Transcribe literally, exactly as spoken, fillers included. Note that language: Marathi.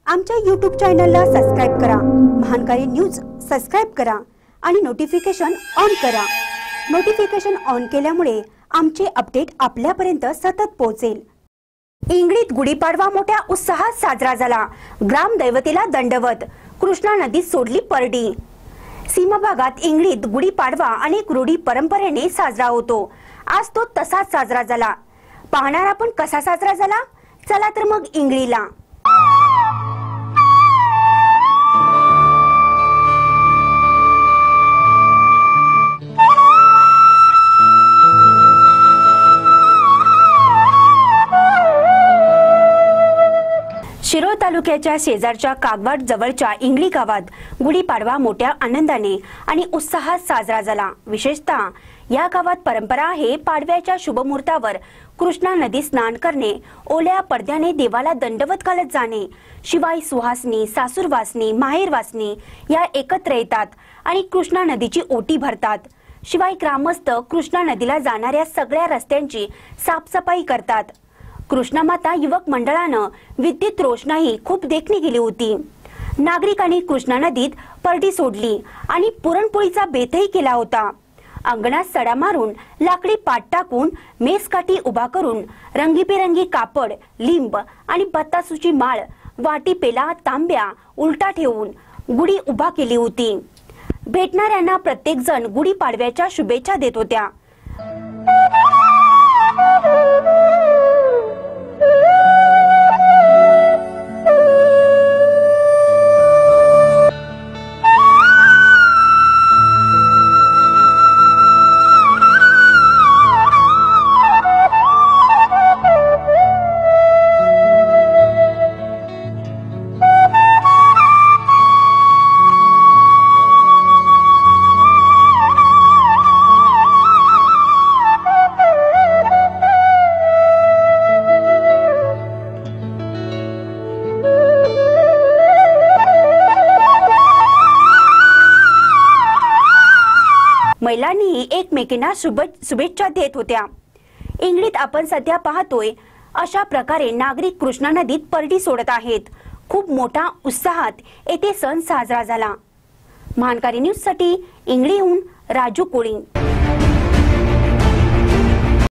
आमच्या यूट्यूब चॅनलला सबस्क्राइब करा, महानकारी न्यूज सबस्क्राइब करा आणि नोटिफिकेशन ऑन करा। नोटिफिकेशन ऑन केल्यामुळे आमचे अपडेट आपल्यापर्यंत सतत पोहोचेल। इंगळीत गुढीपाडवा मोठ्या उत्साहात साजरा झाला। ग्रामदैवतेला दंडवत, कृष्णा नदीत सोडली परडी। सीमा भागात इंगळीत गुढीपाडवा अनेक रूढी परंपरेने साजरा होतो। आज तो तसाच साजरा झाला। पाहणार आपण कसा साजरा झाला, चला तर मग इंगळीला। शिरोळ तालुक्याच्या शेजारच्या कागवाड जवळच्या इंगळी गावात गुढीपाडवा मोठ्या आनंदाने आणि उत्साहात साजरा झाला। विशेषतः या गावात परंपरा आहे पाडव्याच्या शुभमुहूर्तावर कृष्णा नदी स्नान करणे, ओल्या पडद्याने देवाला दंडवत घालत जाणे। शिवाय सुहासनी, सासूरवासनी, माहेरवासनी या एकत्र येतात आणि कृष्णा नदीची ओटी भरतात। शिवाय ग्रामस्थ कृष्णा नदीला जाणाऱ्या सगळ्या रस्त्यांची साफसफाई करतात। कृष्णा माता युवक मंडळानं विद्युत रोषणाई खूप देखणी केली होती। नागरिकांनी कृष्णा नदीत परडी सोडली आणि पुरणपोळीचा बेतही केला होता। अंगणात सडा मारून, लाकडी पाट टाकून, मेसकाठी उभा करून, रंगीबेरंगी कापड, लिंब आणि बत्तासूची माळ, वाटी, पेला, तांब्या उलटा ठेवून गुढी उभा केली होती। भेटणाऱ्यांना प्रत्येक जण गुढी पाडव्याच्या शुभेच्छा देत होत्या। महिलांनी एकमेकींना शुभेच्छा देत होत्या। इंगळीत आपण सध्या पाहतोय अशा प्रकारे नागरिक कृष्णा नदीत परडी सोडत आहेत। खूप मोठा उत्साहात येथे सण साजरा झाला। महानकारी न्यूज साठी इंगळीहून राजू कोळी।